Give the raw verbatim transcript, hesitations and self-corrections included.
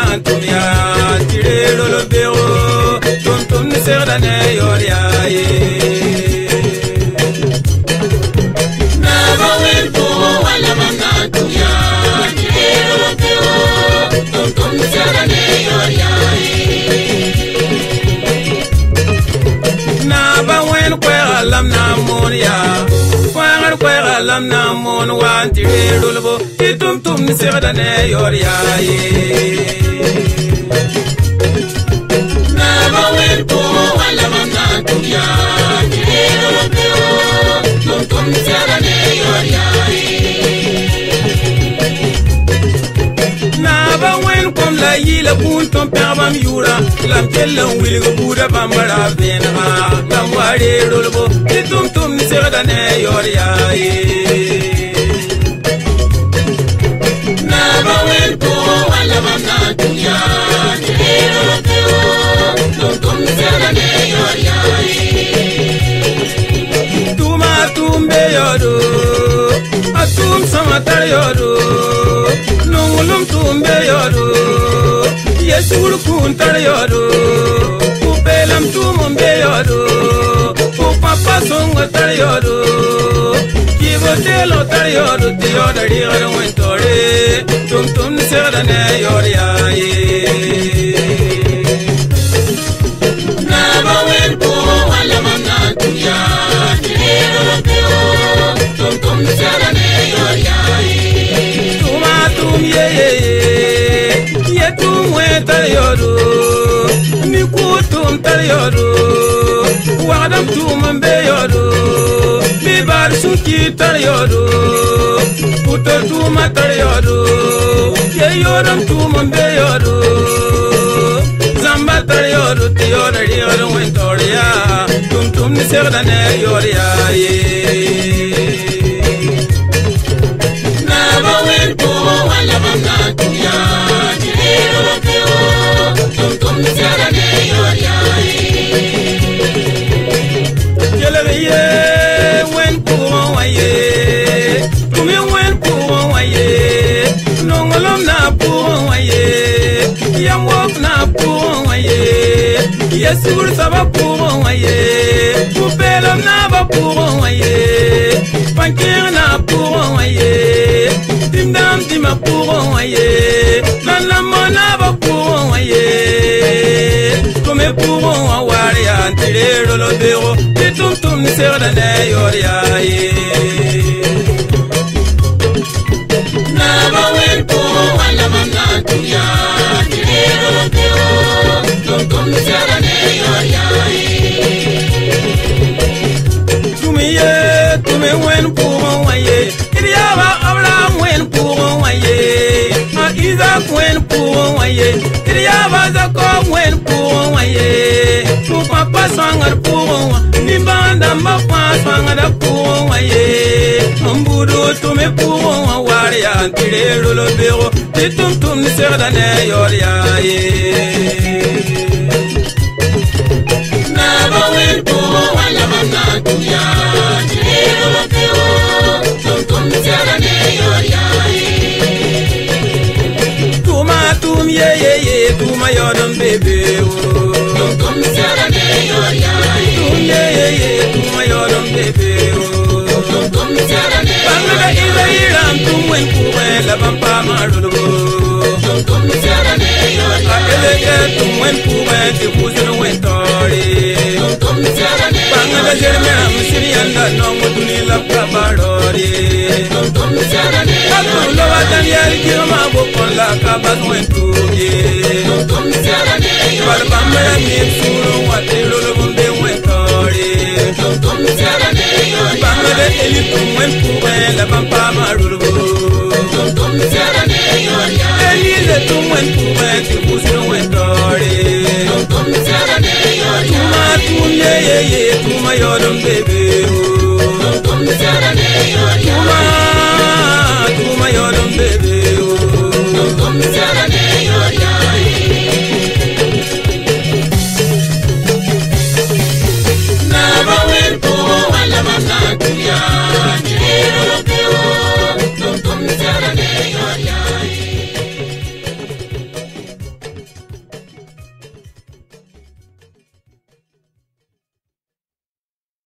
tumia tirelo lo bero tum tum ni serda ne yoria ye na bawen po wala manga tumia tirelo lo bero tum tum ni serda ne yoria ye na bawen ko alam na moria kwangar ko alam na mon wan tirelo lo tum tum ni serda ne yoria ye na bawen po wala manga tumia tirelo lo bero tum tum ni serda ne yoria ye na bawen kom la yila kun tom pambam yura lam kellan wilgo buda bambara venha lam ware rolbo tum tum ni serda ne yoria ye na bawen po wala manga tumia tirelo lo bero tum tum ni serda ne yoria ye tuma tumbe yodo atum samatar yodo nungulum tumbe yodo yesul kuntar yodo upelam tumumbe yodo upapa songo tar yodo kibotelo tar yodo tiyoda digar wentore tum tum serda ne yoria ye na bawen po wala manga tumia tirelo lo bero tum tum ni serda ne yoria ye tuma tum ye ye ye tum we tar yodo ni ku tum tar yodo wadam tum be yodo bi bar suki tar yodo puto tum tar yodo ye yodam tum be yodo zamba tar yodo ti yodo ri yodo wen toria tum tum ni serda ne yoria ye na bawen po wala manga tumia tirelo lo bero tum tum ni serda ne yoria ye Yeleye wen pour waye tumi wen pour waye nongolom na pour waye yamwok na pour waye yesur saba pour waye pupelam na ba pour waye pankir na pour waye dimdam dima pour waye nanamo na ba pour waye tumi pour wawari antirero lo bero tum tum ni serda ne yoria ye na bawen po wala manga tumia tirelo lo bero tum tum ni serda ne yoria ye tumi ye tumi wen pour waye iriaba abraham wen pour waye a isaac wen pour waye iriaba jacob wen pour waye tu papa sangar pour ni banda ma pa sangar pour waye ambudo tumi pour wari antirelo lo bero tum tum ni serda ne yoria ye na bawen po wala manga tumia tirelo lo bero tum tum ni serda ne yoria ye tuma tum ye ye ye tuma yodom bebe tum tum ni serda ne yoria ye tum ye ye ye tuma yodom bebe tum tum ni serda ne bangada ila iram tum wen kuwe la bampa marulu tum tum ni serda ne yoria akele ke tum wen kuwe ti kuzino wen tori tum tum ni serda ne bangada jermera musiri anda nongo duni la kabarori tum tum ni serda ne akulu lo watan yari kirma bokon la kabas wen tuye tum tum ni serda ne bar bambara mi suru watiro lo bumbe wen tori tum tum ni serda ne yoria bangada eli tum wen kuwe la bampa marulu tum tum ni serda ne yoria Elize tum wen kuwe ti kuzino wen tori tum tum ni serda ne yoria tuma tum ye ye ye tuma yodom bebe